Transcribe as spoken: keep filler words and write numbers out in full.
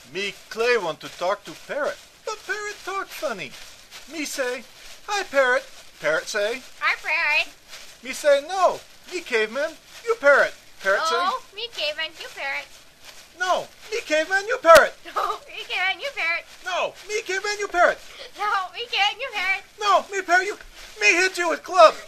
Me Clay want to talk to Parrot, but Parrot talk funny. Me say, hi Parrot. Parrot say, Hi, Parrot. me say, no, me caveman, you Parrot. Parrot Oh, me caveman, you parrot. say, no, me caveman, you Parrot. No, me caveman, you parrot. No, me caveman, you Parrot. No, me caveman, you parrot. No, me Parrot, you, me hit you with club.